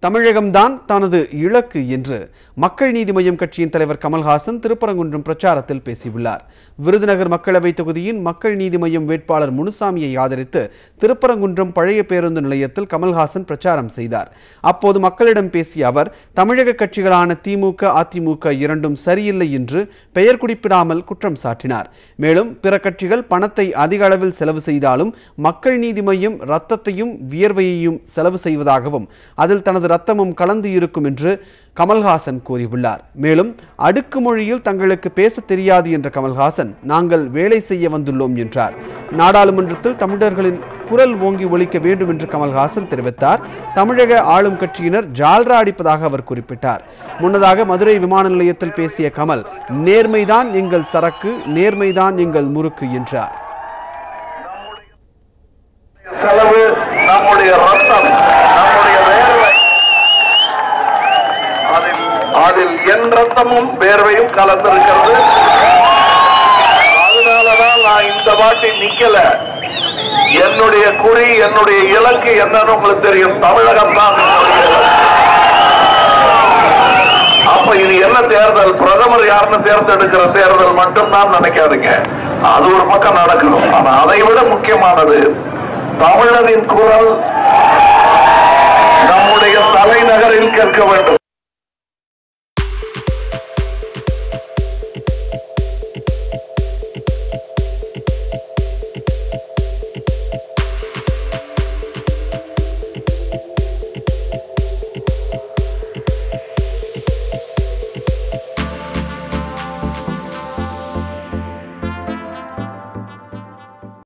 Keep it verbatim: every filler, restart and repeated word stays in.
தமிழகம்தான் தனது இலக்கு என்று மக்கள் நீதி மய்யம் கட்சியின் தலைவர் கமல்ஹாசன் திருப்பரங்குன்றம் பிரச்சாரத்தில் பேசியுள்ளார். விருதுநகர் மக்களவை தொகுதியின் மக்கள் நீதி மய்யம் வேட்பாளர் முனுசாமியை ஆதரித்து திருப்பரங்குன்றம் பழைய பேருந்து நிலையத்தில் கமல்ஹாசன் பிரச்சாரம் செய்தார். அப்போது மக்களிடம் பேசிய அவர், தமிழக கட்சிகளான திமுக, அதிமுக இரண்டும் சரியில்லை என்று பெயர் குறிப்பிடாமல் குற்றம் சாட்டினார். மேலும் பிற கட்சிகள் பணத்தை அதிக அளவில் செலவு செய்தாலும் மக்கள் நீதி மய்யம் ரத்தத்தையும் வியர்வையையும் செலவு செய்வதாகவும் அதில் தனது ரத்தமும் கலந்து இருக்கும் என்று கமல்ஹாசன் கூறியுள்ளார். மேலும் அடுக்கு மொழியில் தங்களுக்கு பேச தெரியாது என்ற கமல்ஹாசன், நாங்கள் வேலை செய்ய வந்துள்ளோம் என்றார். நாடாளுமன்றத்தில் தமிழர்களின் குரல் ஓங்கி ஒலிக்க வேண்டும் என்று கமல்ஹாசன் தெரிவித்தார். தமிழக ஆளும் கட்சியினர் ஜால்ரா அடிப்பதாக அவர் குறிப்பிட்டார். முன்னதாக மதுரை விமான நிலையத்தில் பேசிய கமல், நேர்மைதான் எங்கள் சரக்கு, நேர்மைதான் எங்கள் முறுக்கு என்றார். செலவு நம்முடைய ரத்தம், நம்முடைய வேர்வை, அதில் அதில் என் ரத்தமும் வேர்வையும் கலந்திருக்கிறது. அதனாலதான் நான் இந்த வாட்டி நிக்கல. என்னுடைய குறி, என்னுடைய இலக்கு என்னன்னு உங்களுக்கு தெரியும். தமிழகம் தான். அப்ப இது என்ன தேர்தல்? பிரதமர் யாருன்னு தேர்ந்தெடுக்கிற தேர்தல் மட்டும் தான் நினைக்காதீங்க. அது ஒரு பக்கம் நடக்கணும். ஆனா அதை விட முக்கியமானது தமிழனின் குரல் நம்முடைய தலைநகரில் கேட்க வேண்டும்.